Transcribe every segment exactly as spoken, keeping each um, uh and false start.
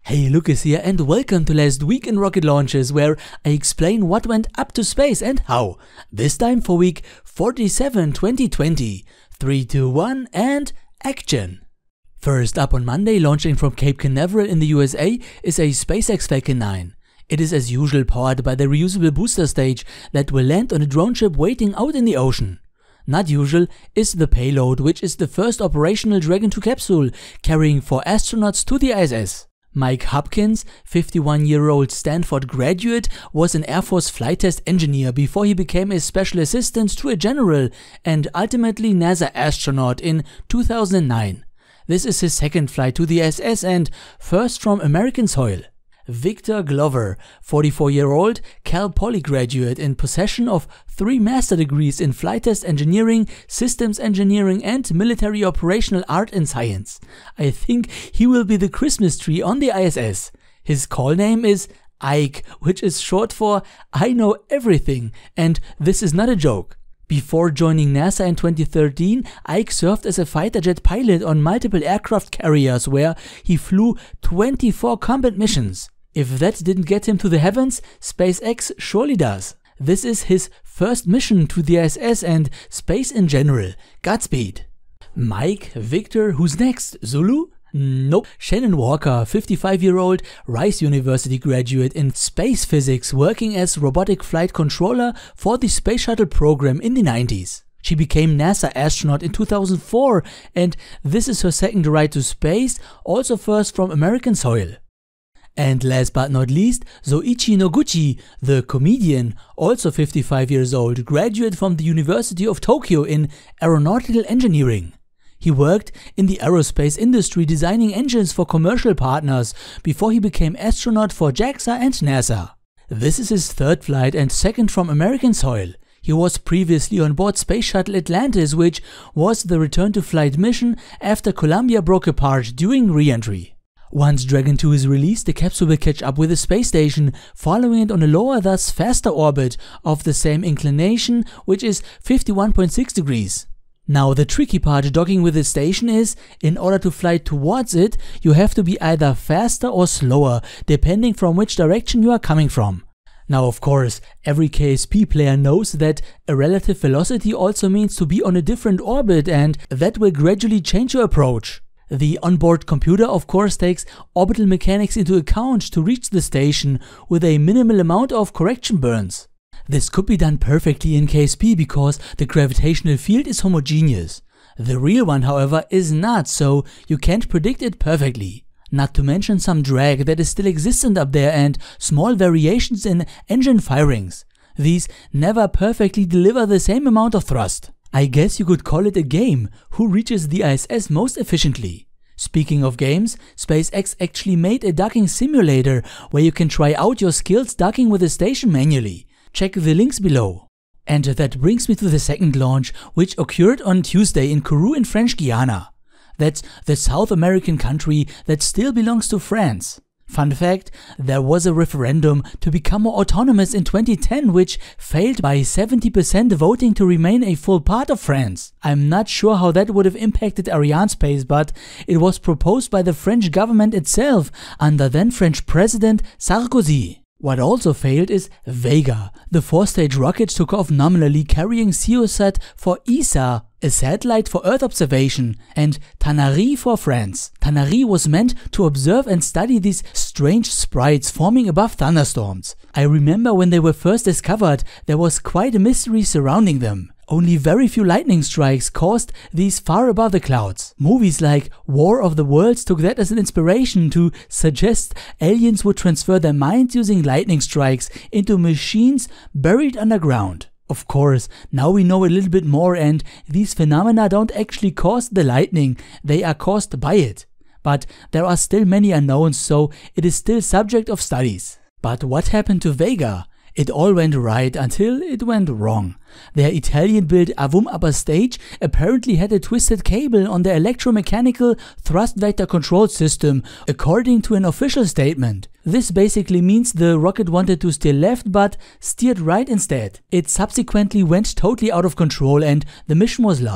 Hey, Lucas here and welcome to Last Week in Rocket Launches, where I explain what went up to space and how. This time for week forty-seven twenty twenty. three, two, one and action! First up on Monday, launching from Cape Canaveral in the U S A, is a SpaceX Falcon nine. It is as usual powered by the reusable booster stage that will land on a drone ship waiting out in the ocean. Not usual is the payload, which is the first operational Dragon two capsule carrying four astronauts to the I S S. Mike Hopkins, fifty-one-year-old Stanford graduate, was an Air Force flight test engineer before he became a special assistant to a general and ultimately NASA astronaut in two thousand nine. This is his second flight to the I S S and first from American soil. Victor Glover, forty-four-year-old Cal Poly graduate in possession of three master degrees in flight test engineering, systems engineering and military operational art and science. I think he will be the Christmas tree on the I S S. His call name is Ike, which is short for I know everything, and this is not a joke. Before joining NASA in twenty thirteen, Ike served as a fighter jet pilot on multiple aircraft carriers where he flew twenty-four combat missions. If that didn't get him to the heavens, SpaceX surely does. This is his first mission to the I S S and space in general. Godspeed. Mike, Victor, who's next? Zulu? Nope. Shannon Walker, fifty-five-year-old Rice University graduate in space physics, working as robotic flight controller for the space shuttle program in the nineties. She became NASA astronaut in two thousand four, and this is her second ride to space, also first from American soil. And last but not least, Zoichi Noguchi, the comedian, also fifty-five years old, graduate from the University of Tokyo in aeronautical engineering. He worked in the aerospace industry designing engines for commercial partners before he became astronaut for JAXA and NASA. This is his third flight and second from American soil. He was previously on board Space Shuttle Atlantis, which was the return to flight mission after Columbia broke apart during re-entry. Once Dragon two is released, the capsule will catch up with the space station, following it on a lower, thus faster orbit of the same inclination, which is fifty-one point six degrees. Now the tricky part docking with the station is, in order to fly towards it, you have to be either faster or slower, depending from which direction you are coming from. Now of course, every K S P player knows that a relative velocity also means to be on a different orbit, and that will gradually change your approach. The onboard computer of course takes orbital mechanics into account to reach the station with a minimal amount of correction burns. This could be done perfectly in K S P because the gravitational field is homogeneous. The real one, however, is not, so you can't predict it perfectly. Not to mention some drag that is still existent up there and small variations in engine firings. These never perfectly deliver the same amount of thrust. I guess you could call it a game, who reaches the I S S most efficiently. Speaking of games, SpaceX actually made a docking simulator where you can try out your skills docking with the station manually. Check the links below. And that brings me to the second launch, which occurred on Tuesday in Kourou in French Guiana. That's the South American country that still belongs to France. Fun fact, there was a referendum to become more autonomous in twenty ten, which failed by seventy percent voting to remain a full part of France. I'm not sure how that would have impacted Arianespace, but it was proposed by the French government itself under then French President Sarkozy. What also failed is Vega. The four-stage rocket took off nominally carrying CeoSat for E S A, a satellite for Earth observation, and Tanary for France. Tanary was meant to observe and study these strange sprites forming above thunderstorms. I remember when they were first discovered, there was quite a mystery surrounding them. Only very few lightning strikes caused these far above the clouds. Movies like War of the Worlds took that as an inspiration to suggest aliens would transfer their minds using lightning strikes into machines buried underground. Of course, now we know a little bit more, and these phenomena don't actually cause the lightning, they are caused by it. But there are still many unknowns, so it is still subject of studies. But what happened to Vega? It all went right until it went wrong. Their Italian-built Avum upper stage apparently had a twisted cable on their electromechanical thrust vector control system, according to an official statement. This basically means the rocket wanted to steer left but steered right instead. It subsequently went totally out of control and the mission was lost.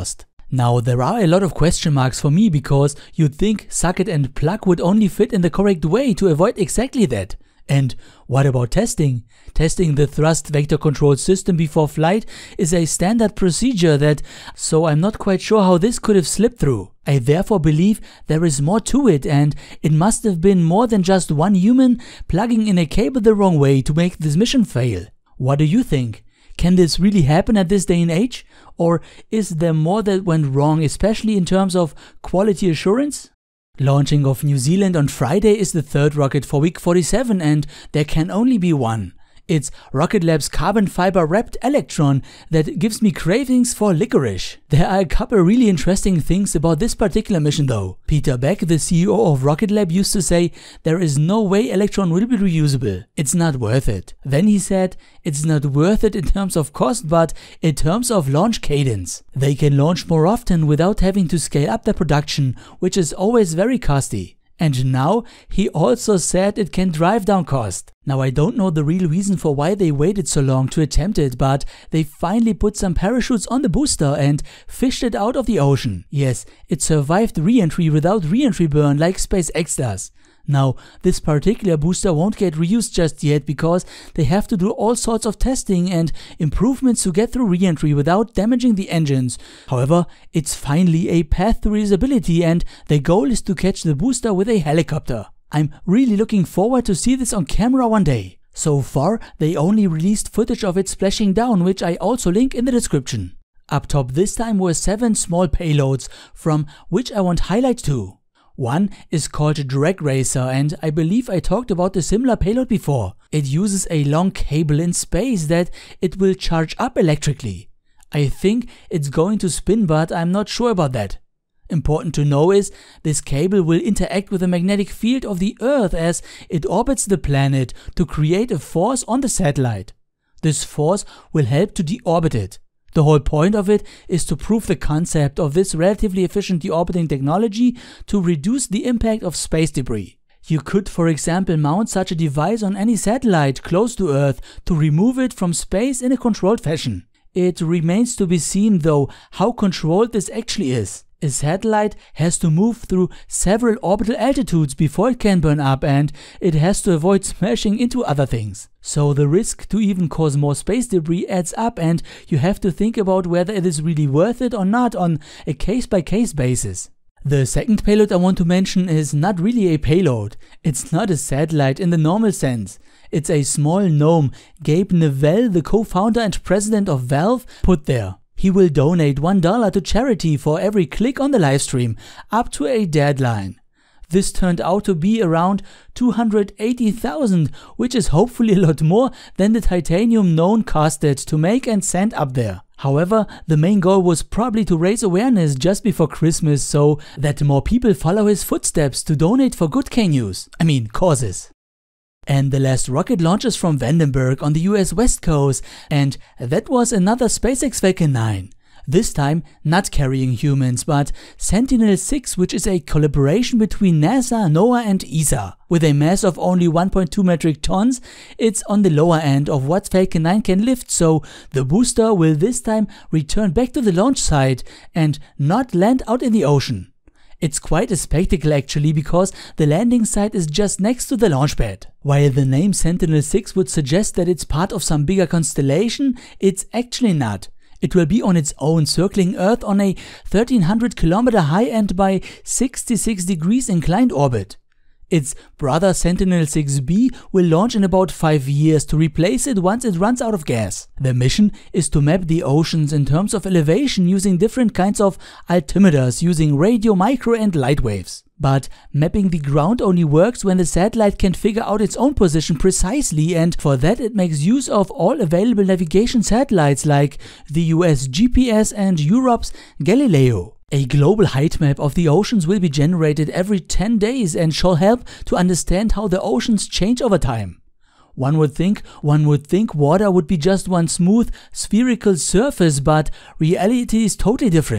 Now there are a lot of question marks for me because you'd think socket and plug would only fit in the correct way to avoid exactly that. And what about testing? Testing the thrust vector control system before flight is a standard procedure that, so I'm not quite sure how this could have slipped through. I therefore believe there is more to it, and it must have been more than just one human plugging in a cable the wrong way to make this mission fail. What do you think? Can this really happen at this day and age? Or is there more that went wrong, especially in terms of quality assurance? Launching off New Zealand on Friday is the third rocket for week forty-seven, and there can only be one. It's Rocket Lab's carbon fiber wrapped Electron that gives me cravings for licorice. There are a couple really interesting things about this particular mission though. Peter Beck, the C E O of Rocket Lab, used to say there is no way Electron will be reusable. It's not worth it. Then he said it's not worth it in terms of cost, but in terms of launch cadence. They can launch more often without having to scale up their production, which is always very costly. And now he also said it can drive down cost. Now I don't know the real reason for why they waited so long to attempt it, but they finally put some parachutes on the booster and fished it out of the ocean. Yes, it survived re-entry without re-entry burn like SpaceX does. Now, this particular booster won't get reused just yet because they have to do all sorts of testing and improvements to get through re-entry without damaging the engines. However, it's finally a path to reusability, and the goal is to catch the booster with a helicopter. I'm really looking forward to see this on camera one day. So far, they only released footage of it splashing down, which I also link in the description. Up top this time were seven small payloads, from which I want highlight two. One is called Drag Racer, and I believe I talked about a similar payload before. It uses a long cable in space that it will charge up electrically. I think it's going to spin, but I'm not sure about that. Important to know is this cable will interact with the magnetic field of the Earth as it orbits the planet to create a force on the satellite. This force will help to deorbit it. The whole point of it is to prove the concept of this relatively efficient deorbiting technology to reduce the impact of space debris. You could, for example, mount such a device on any satellite close to Earth to remove it from space in a controlled fashion. It remains to be seen though how controlled this actually is. A satellite has to move through several orbital altitudes before it can burn up, and it has to avoid smashing into other things. So the risk to even cause more space debris adds up, and you have to think about whether it is really worth it or not on a case-by-case basis. The second payload I want to mention is not really a payload. It's not a satellite in the normal sense. It's a small gnome Gabe-Newell, the co-founder and president of Valve, put there. He will donate one dollar to charity for every click on the livestream, up to a deadline. This turned out to be around two hundred eighty thousand, which is hopefully a lot more than the titanium known costed to make and send up there. However, the main goal was probably to raise awareness just before Christmas so that more people follow his footsteps to donate for good K-news, I mean causes. And the last rocket launches from Vandenberg on the U S West Coast, and that was another SpaceX Falcon nine. This time not carrying humans, but Sentinel six, which is a collaboration between NASA, NOAA and E S A. With a mass of only one point two metric tons, it's on the lower end of what Falcon nine can lift, so the booster will this time return back to the launch site and not land out in the ocean. It's quite a spectacle actually, because the landing site is just next to the launch pad. While the name Sentinel six would suggest that it's part of some bigger constellation, it's actually not. It will be on its own, circling Earth on a thirteen hundred kilometer high and by sixty-six degrees inclined orbit. Its brother Sentinel six B will launch in about five years to replace it once it runs out of gas. The mission is to map the oceans in terms of elevation using different kinds of altimeters using radio, micro and light waves. But mapping the ground only works when the satellite can figure out its own position precisely, and for that it makes use of all available navigation satellites like the U S G P S and Europe's Galileo. A global height map of the oceans will be generated every ten days and shall help to understand how the oceans change over time. One would think, one would think water would be just one smooth, spherical surface, but reality is totally different.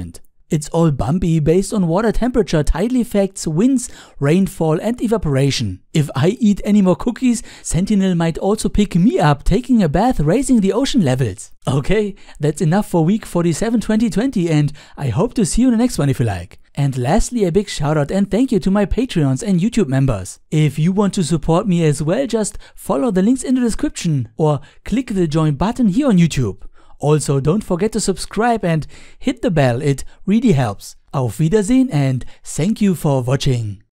It's all bumpy based on water temperature, tidal effects, winds, rainfall and evaporation. If I eat any more cookies, Sentinel might also pick me up, taking a bath, raising the ocean levels. Okay, that's enough for week forty-seven twenty twenty, and I hope to see you in the next one if you like. And lastly, a big shout out and thank you to my Patreons and YouTube members. If you want to support me as well, just follow the links in the description or click the join button here on YouTube. Also, don't forget to subscribe and hit the bell, it really helps. Auf Wiedersehen and thank you for watching.